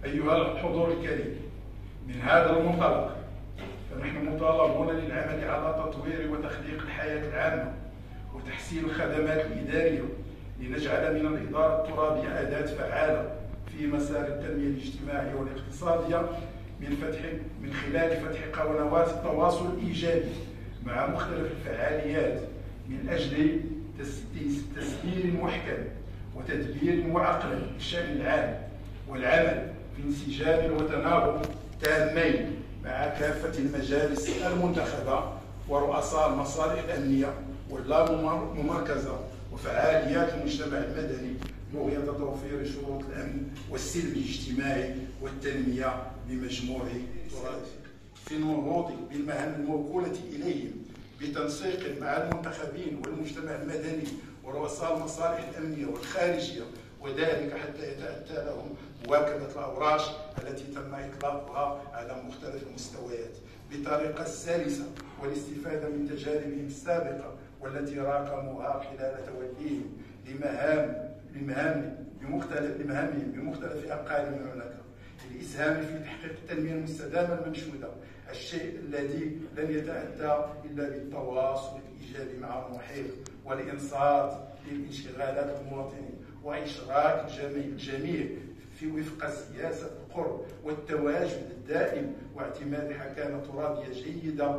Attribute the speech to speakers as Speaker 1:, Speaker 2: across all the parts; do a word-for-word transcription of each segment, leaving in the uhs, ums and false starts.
Speaker 1: أيها الحضور الكريم، من هذا المنطلق فنحن مطالبون للعمل على تطوير وتخليق الحياة العامة وتحسين الخدمات الإدارية لنجعل من الإدارة الترابية أداة فعالة في مسار التنمية الاجتماعية والاقتصادية من فتح من خلال فتح قنوات التواصل الإيجابي مع مختلف الفعاليات من أجل تسيير محكم وتدبير معقل للشأن العام والعمل في انسجام وتناغم تامين مع كافة المجالس المنتخبة ورؤساء المصالح الأمنية واللاممركزة وفعاليات المجتمع المدني بغية توفير شروط الأمن والسلم الاجتماعي والتنمية بمجموع تراث في النهوض بالمهام الموكولة إليهم بتنسيق مع المنتخبين والمجتمع المدني ورؤساء المصالح الأمنية والخارجية، وذلك حتى يتأتى لهم مواكبة الأوراش التي تم إطلاقها على مختلف المستويات بطريقة سلسة والاستفادة من تجاربهم السابقة والتي راقموها خلال توليهم لمهام لمهام بمختلف لمهامهم بمختلف أقاليم المملكة للإسهام في تحقيق التنمية المستدامة المنشودة، الشيء الذي لن يتأتى إلا بالتواصل الإيجابي مع المحيط والإنصات لانشغالات المواطنين وإشراك الجميع في وفق سياسة القرب والتواجد الدائم واعتماد حكامة ترابية جيدة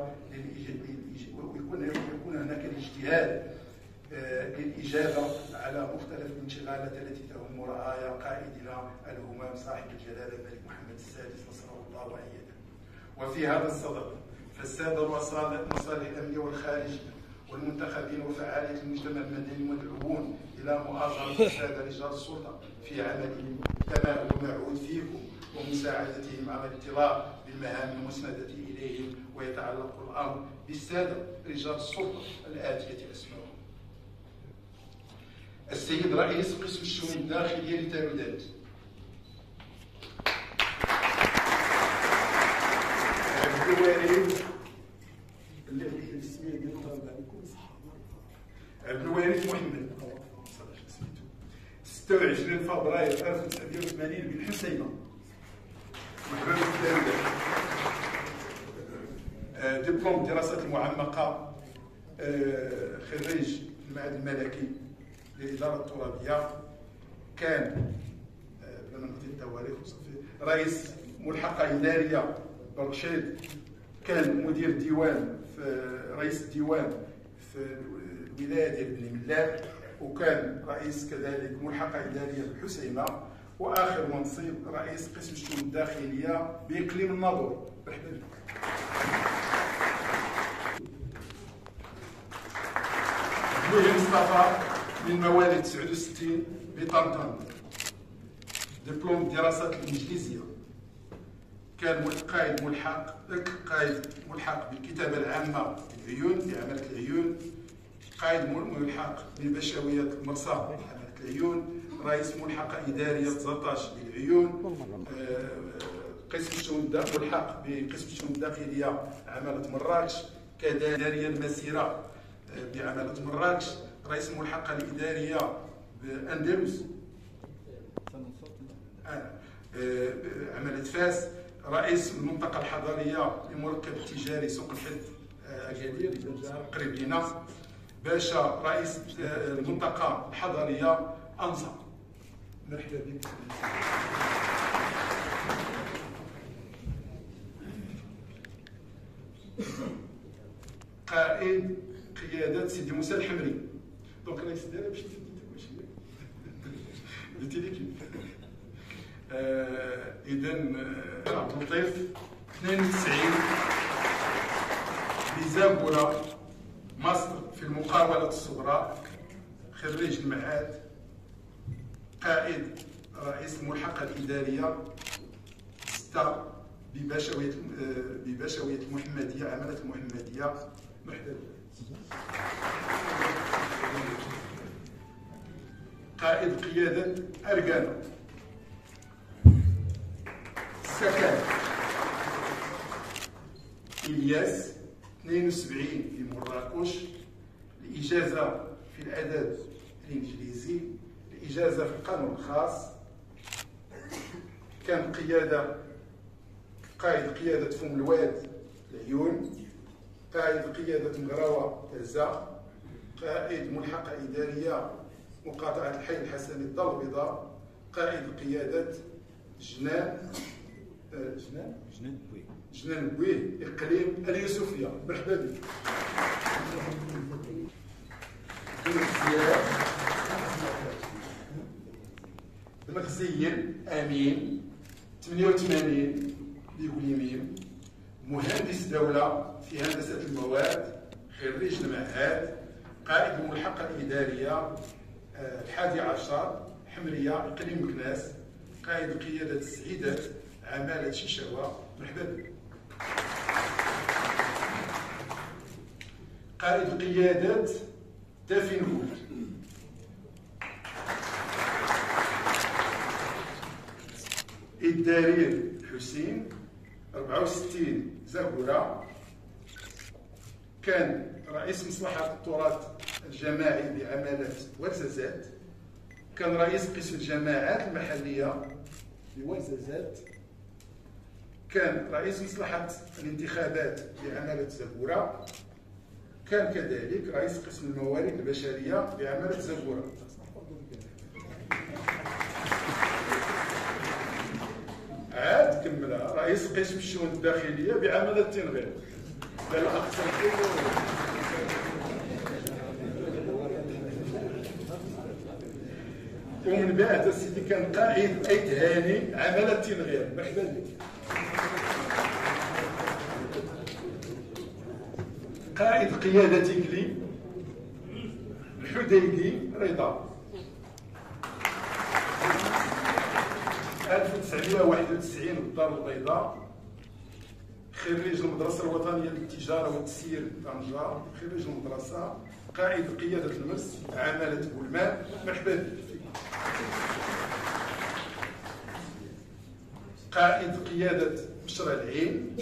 Speaker 1: ويكون يكون هناك الاجتهاد للإجابة على مختلف الانشغالات التي تهم رعايا قائدنا الهمام صاحب الجلالة الملك محمد السادس نصره الله وأيده. وفي هذا الصدد فالسادة رؤساء المصالح الأمنية والخارجية والمنتخبين وفعالية المجتمع المدني مدعوون إلى مؤازرة السادة رجال السلطة في عملهم كما هو معهود فيكم ومساعدتهم على الاطلاع بالمهام المسندة إليهم، ويتعلق الأمر بالسادة رجال السلطة الآتية أسمائهم: السيد رئيس قسم الشؤون الداخلية لتارودانت، عبد الوارث عبد الوارث محمد ستة وعشرين فبراير ألف وتسعمائة وثمانين بالحسيمة، محبوب التارودانت، دبلوم الدراسات المعمقة، خريج المعهد الملكي للإدارة الترابية، كان بلا ما نعطي التواريخ رئيس ملحقة إدارية برشيد، كان مدير ديوان في رئيس الديوان في الولاية ديال بني ملاح، وكان رئيس كذلك ملحقة إدارية بالحسيمة، وآخر منصب رئيس قسم الشؤون الداخلية بإقليم الناظور. مرحبا بك. بويه مصطفى من مواليد تسعة وستين بطنطا، دبلوم الدراسات الإنجليزية، كان قائد ملحق قائد ملحق بالكتابة العامة للعيون بعملة العيون، قائد ملحق ببشوية المرصاد بعملة العيون، رئيس ملحقة إدارية زطاش للعيون، قسم الشؤون ملحق بقسم الشؤون الداخلية عمالة مراكش، كذلك إدارية المسيرة بعمالة مراكش، رئيس الملحقة الإدارية بأندلس عمالة فاس، رئيس المنطقة الحضرية للمركب التجاري سوق الحد أكادير قريب لنا، باشا رئيس المنطقة الحضرية أنصا. مرحبا بك. قائد قيادة سيدي موسى الحمري، دونك رئيس الدائرة باش قلتي لي كيف. إذا عبد اللطيف اثنين وتسعين بزابورة مصر في المقاولة الصغرى، خريج المعهد، قائد رئيس الملحقة الإدارية ستة ببشوية ببشوية المحمدية عمالة المحمدية. مرحبا. قائد قيادة أركانا، السكن إلياس اثنين وسبعين في مراكش، الإجازة في الأدب الإنجليزي، الإجازة في القانون الخاص، كان قيادة قائد قيادة فم الواد العيون، قائد قيادة مغراوة تازة، قائد ملحقة إدارية مقاطعة الحي الحسني الدار البيضاء، قائد قيادة جنان جنان
Speaker 2: جنان بوي
Speaker 1: جنان بويه إقليم اليوسفية. مرحبا بك. المغزيين أمين ثمانية وثمانين بيقول يمين، مهندس دولة في هندسة المواد، خريج المعهد، قائد الملحقة الإدارية الحادي عشر حمرية إقليم مكناس، قائد قيادة السعيدات عمالة شيشاوة. مرحبا بك. قائد قيادة دافنهود، الدرير حسين أربعة وستين زهورة، كان رئيس مصلحة التراث الجماعي بعمالة ورزازات، كان رئيس قسم الجماعات المحلية بورزازات، كان رئيس مصلحة الانتخابات بعمالة زهورة، كان كذلك رئيس قسم الموارد البشرية بعمالة زهورة. عاد كملها رئيس قسم الشؤون الداخلية بعمالة تنغير. لا لا أقسم ومن بعد سيدي كان قائد أيت هاني عمالة تنغير. مرحبا بك. قائد قيادة تيكلي الحديدي رضا ألف وتسعمائة وواحد وتسعين الدار البيضاء، خريج المدرسة الوطنية للتجارة والتسيير طنجة، خريج المدرسة، قائد قيادة المرس عمالة بولمان. مرحبا بك. قائد قيادة مشرع العين،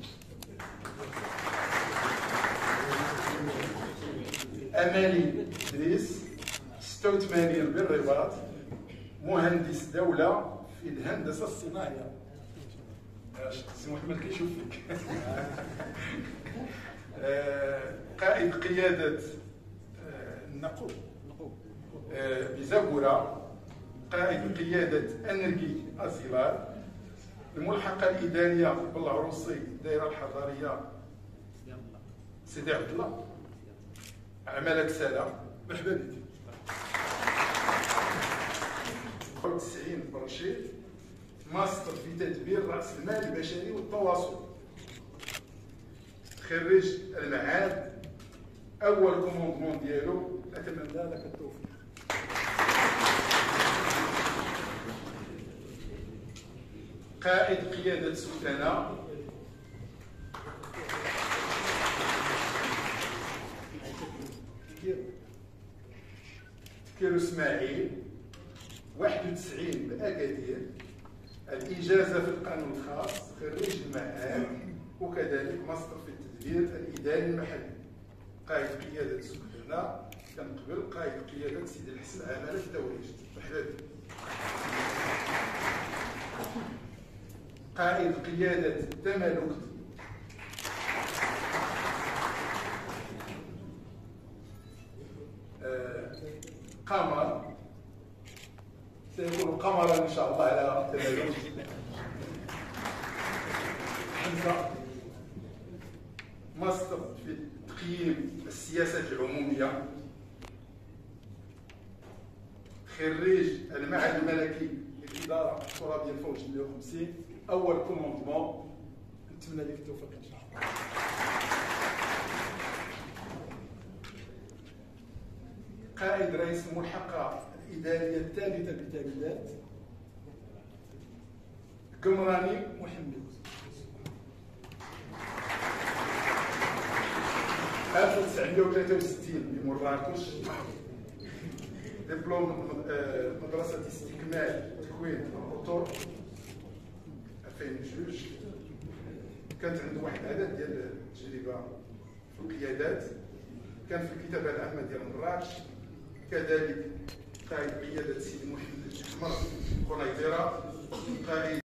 Speaker 1: أمالي إدريس ستة وثمانين بالرباط، مهندس دولة في الهندسة الصناعية. سي محمد كيشوف فيك. قائد قيادة النقوب بزبورة، قائد قيادة أنرجي أزيلار، الملحقة الإدارية بالعروسي الدائرة الحضارية سيدي عبد الله عمالة سالة. مرحبا بك. تسعين برشيد، ماستر في تدبير رأس المال البشري والتواصل، خريج المعهد، أول كوموندمون ديالو. أتمنى لك التوفيق. قائد قيادة سلطنة، كيرو اسماعيل واحد وتسعين بأكادير، الإجازة في القانون الخاص، خريج المعهد، وكذلك ماستر في التدبير الإداري المحلي، قائد قيادة سلطنة، كان قبل قائد قيادة سيدي الحسن عمالة التوريج. مرحبا بك. قائد قيادة تملك، آه قمر، سيكون قمرا إن شاء الله على تملك. حمزة ماستر في تقييم السياسات العمومية، خريج المعهد الملكي للإدارة الترابية الفوج مئة وخمسين، أول كوموندمون. نتمنى لك التوفيق إن شاء الله. قائد رئيس الملحقة الإدارية الثالثة بالتاليات، قمراني محمد، ألف وتسعمائة وثلاثة وستين بمراكش، دبلوم مدرسة استكمال تكوين الأطر ألفين وجوج. كانت عنده واحد العدد ديال التجربة في القيادات، كان في الكتابة العامة ديال مراكش، كذلك قائد قيادة سيدي محمد أحمر قنيطرة، قائد